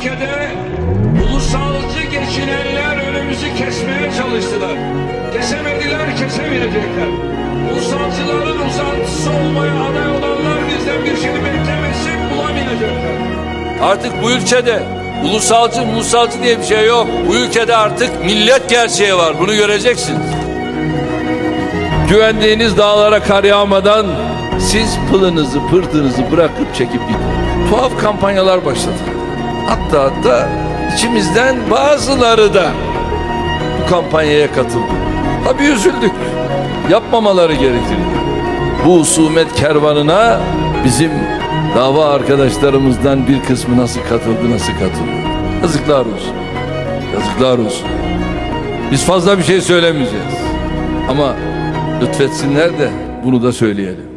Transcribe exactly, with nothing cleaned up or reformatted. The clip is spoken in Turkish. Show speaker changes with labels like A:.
A: ülkede ulusalcı geçinenler önümüzü kesmeye çalıştılar. Kesemediler, kesemeyecekler. Ulusalcıların uzantısı olmaya aday olanlar bizden bir şey beklemesin, bulamayacaklar.
B: Artık bu ülkede ulusalcı ulusalcı diye bir şey yok. Bu ülkede artık millet gerçeği var. Bunu göreceksiniz. Güvendiğiniz dağlara kar yağmadan siz pılınızı pırtınızı bırakıp çekip gidin. Tuhaf kampanyalar başladı. Hatta hatta içimizden bazıları da bu kampanyaya katıldı. Tabii üzüldük. Yapmamaları gerekirdi. Bu husumet kervanına bizim dava arkadaşlarımızdan bir kısmı nasıl katıldı, nasıl katıldı? Yazıklar olsun. Yazıklar olsun. Biz fazla bir şey söylemeyeceğiz. Ama lütfetsinler de bunu da söyleyelim.